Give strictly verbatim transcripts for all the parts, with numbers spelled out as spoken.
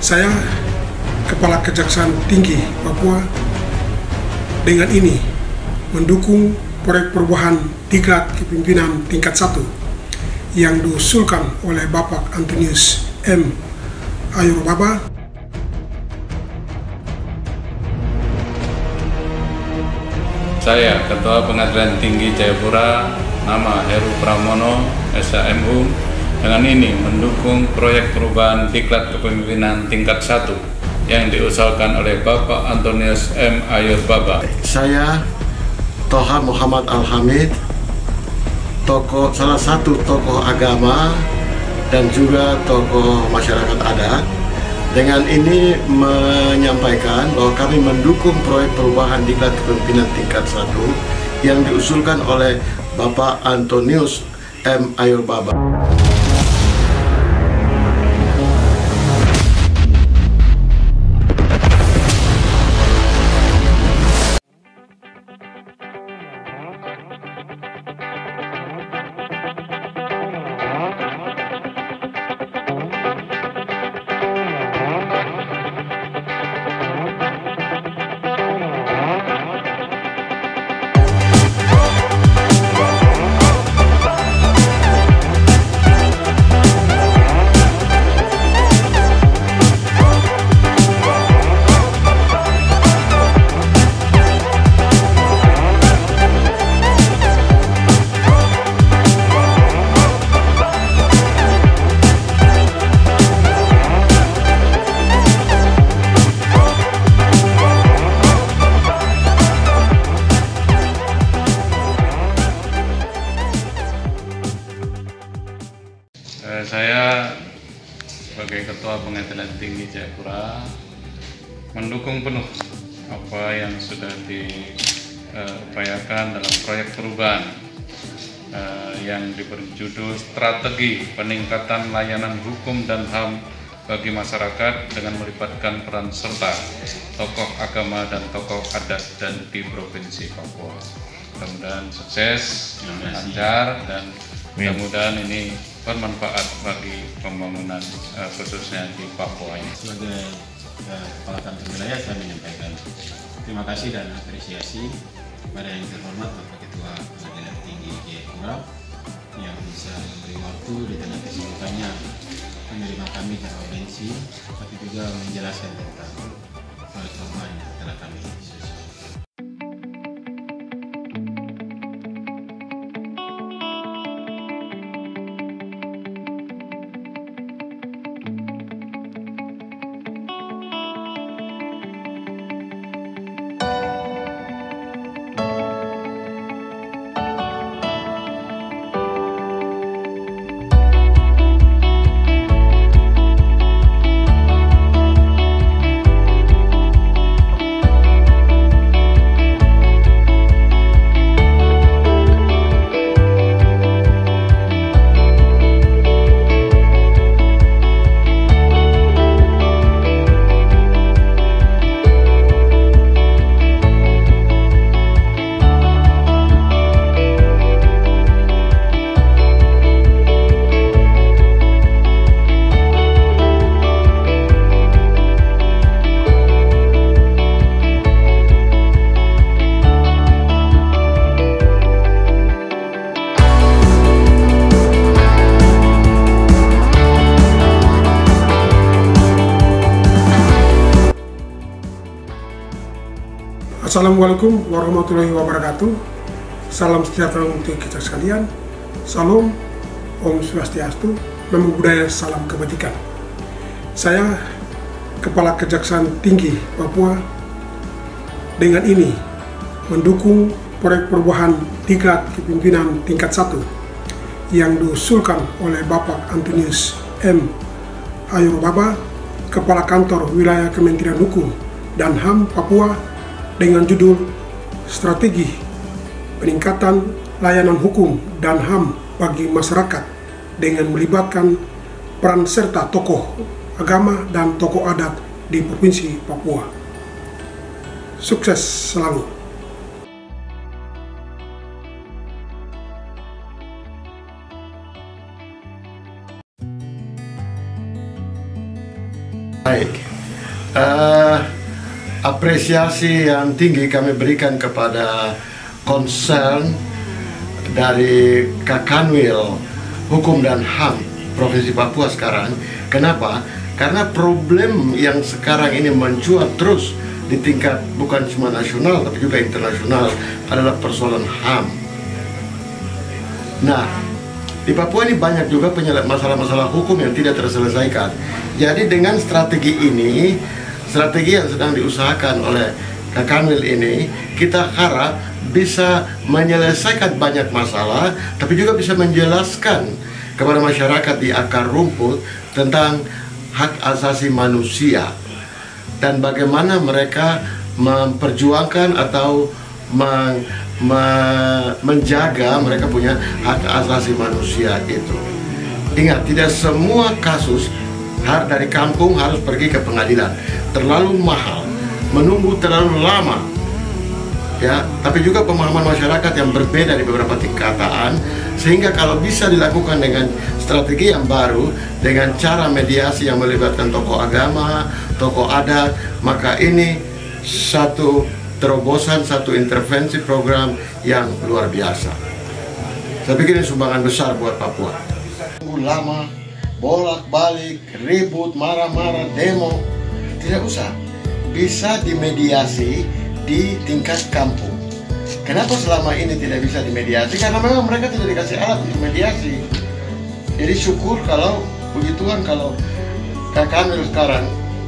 Saya, Kepala Kejaksaan Tinggi Papua, dengan ini mendukung proyek perubahan Diklat Kepemimpinan Tingkat satu yang diusulkan oleh Bapak Antonius M. Ayorbaba. Saya, Ketua Pengadilan Tinggi Jayapura, nama Heru Pramono, S H M U, dengan ini mendukung proyek perubahan Diklat Kepemimpinan Tingkat satu yang diusulkan oleh Bapak Antonius M. Ayorbaba. Saya, Toha Muhammad Al-Hamid, tokoh salah satu tokoh agama dan juga tokoh masyarakat adat, dengan ini menyampaikan bahwa kami mendukung proyek perubahan Diklat Kepemimpinan Tingkat satu yang diusulkan oleh Bapak Antonius M. Ayorbaba. Saya sebagai Ketua Pengadilan Tinggi Jayapura mendukung penuh apa yang sudah diupayakan dalam proyek perubahan uh, yang diberi judul Strategi Peningkatan Layanan Hukum dan H A M bagi masyarakat dengan melibatkan peran serta tokoh agama dan tokoh adat dan di Provinsi Papua. Mudah-mudahan sukses, lancar, dan mudah-mudahan ini bermanfaat bagi pembangunan uh, khususnya di Papua ini. Sebagai uh, Kepala Kantor Wilayah, saya menyampaikan terima kasih dan apresiasi kepada yang terhormat Bapak Ketua Pengadilan Tinggi Jayapura yang bisa memberi waktu di tengah kesibukannya menerima kami ke audiensi, tapi juga menjelaskan tentang proyek perubahan yang telah kami susun. Assalamualaikum warahmatullahi wabarakatuh. Salam sejahtera untuk kita sekalian. Salam, Om Swastiastu, Namo Buddhaya, salam kebajikan. Saya, Kepala Kejaksaan Tinggi Papua, dengan ini mendukung proyek perubahan Diklat Kepemimpinan Tingkat satu yang diusulkan oleh Bapak Antonius M. Ayorbaba, Kepala Kantor Wilayah Kementerian Hukum dan H A M Papua, dengan judul Strategi Peningkatan Layanan Hukum dan H A M bagi masyarakat dengan melibatkan peran serta tokoh agama dan tokoh adat di Provinsi Papua. Sukses selalu. Baik, uh, apresiasi yang tinggi kami berikan kepada concern dari Kakanwil Hukum dan H A M Provinsi Papua sekarang. Kenapa? Karena problem yang sekarang ini mencuat terus di tingkat bukan cuma nasional tapi juga internasional adalah persoalan H A M. Nah, di Papua ini banyak juga masalah-masalah hukum yang tidak terselesaikan. Jadi dengan strategi ini, strategi yang sedang diusahakan oleh Kakanwil ini, kita harap bisa menyelesaikan banyak masalah, tapi juga bisa menjelaskan kepada masyarakat di akar rumput tentang hak asasi manusia dan bagaimana mereka memperjuangkan atau men, me, menjaga mereka punya hak asasi manusia itu. Ingat, tidak semua kasus dari kampung harus pergi ke pengadilan, terlalu mahal, menunggu terlalu lama. Ya, tapi juga pemahaman masyarakat yang berbeda di beberapa tingkatan, sehingga kalau bisa dilakukan dengan strategi yang baru, dengan cara mediasi yang melibatkan tokoh agama, tokoh adat, maka ini satu terobosan, satu intervensi program yang luar biasa. Saya pikir ini sumbangan besar buat Papua. Tunggu lama, bolak-balik, ribut, marah-marah, demo, tidak usah. Bisa dimediasi di tingkat kampung. Kenapa selama ini tidak bisa dimediasi? Karena memang mereka tidak dikasih alat untuk mediasi. Jadi syukur kalau begituan, kalau Kakanwil sekarang,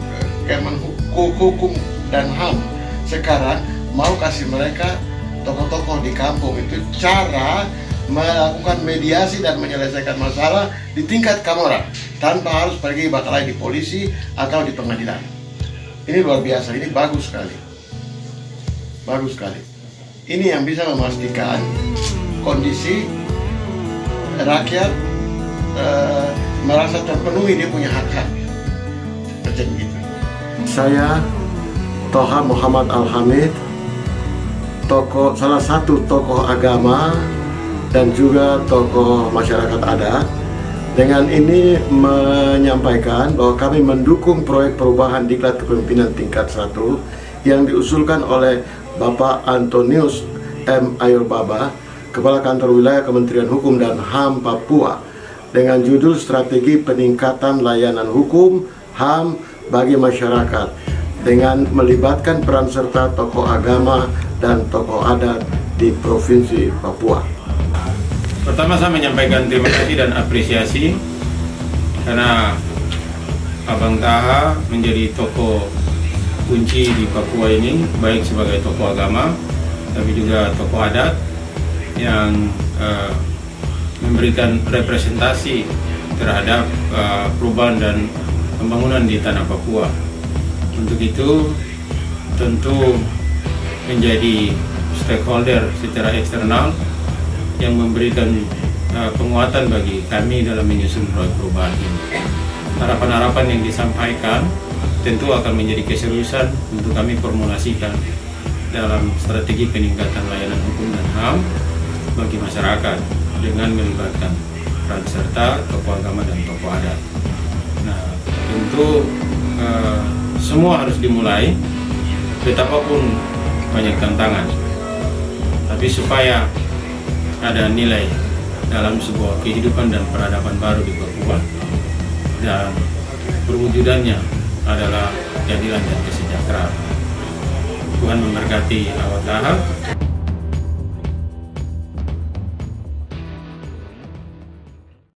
Kemenhukum dan H A M sekarang mau kasih mereka tokoh-tokoh di kampung itu cara melakukan mediasi dan menyelesaikan masalah di tingkat kamora tanpa harus pergi batalai di polisi atau di pengadilan. Ini luar biasa, ini bagus sekali. Bagus sekali. Ini yang bisa memastikan kondisi rakyat e, merasa terpenuhi, dia punya hak-hak. Macam gitu. Saya Toha Muhammad Al-Hamid, tokoh, salah satu tokoh agama dan juga tokoh masyarakat adat. Dengan ini menyampaikan bahwa kami mendukung proyek perubahan diklat kepemimpinan tingkat satu yang diusulkan oleh Bapak Antonius M. Ayurbaba, Kepala Kantor Wilayah Kementerian Hukum dan H A M Papua, dengan judul Strategi Peningkatan Layanan Hukum H A M bagi Masyarakat, dengan melibatkan peran serta tokoh agama dan tokoh adat di Provinsi Papua. Pertama, saya menyampaikan terima kasih dan apresiasi karena Abang Taha menjadi tokoh kunci di Papua ini, baik sebagai tokoh agama tapi juga tokoh adat yang uh, memberikan representasi terhadap uh, perubahan dan pembangunan di tanah Papua. Untuk itu tentu menjadi stakeholder secara eksternal yang memberikan uh, penguatan bagi kami dalam menyusun proyek perubahan ini. Harapan-harapan yang disampaikan tentu akan menjadi keseriusan untuk kami formulasikan dalam strategi peningkatan layanan hukum dan H A M bagi masyarakat dengan melibatkan peran serta tokoh agama dan tokoh adat. Nah, tentu eh, semua harus dimulai, betapapun banyak tantangan, tapi supaya ada nilai dalam sebuah kehidupan dan peradaban baru di Papua dan perwujudannya adalah keadilan dan kesejahteraan. Tuhan memberkati awak Taha.